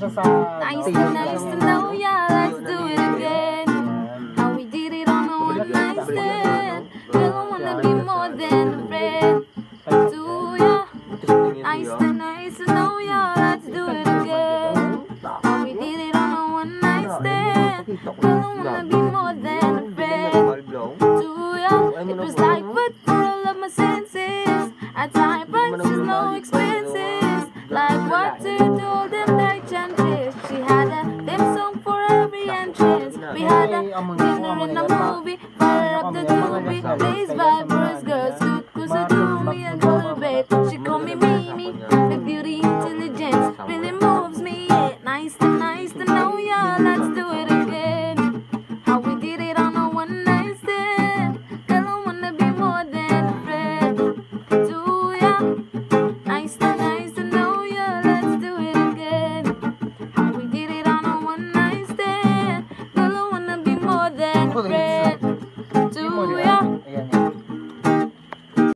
Nice to know ya, let's do it again. How we did it on a one night stand. Girl, I wanna be more than a friend to ya. Nice to know ya, let's do it again. How we did it on a one night stand. Girl, I wanna be more than a friend to ya. It was like food for all of my senses. At high prices, no expenses. Like water to all them dark chances. She had a theme song for every entrance. We had a dinner in a movie. Fire up the doobie. Blaze vibers, girls, cause I do me a girl bed. She call me Mimi. The beauty intelligence really moves me. Yeah, nice to know ya. Let's do it again. How we did it on a one night stand. Girl, I wanna be more than a friend to ya. Nice to know ya. Let's do it again. How we did it on a one night stand. Girl, I wanna be more than a friend.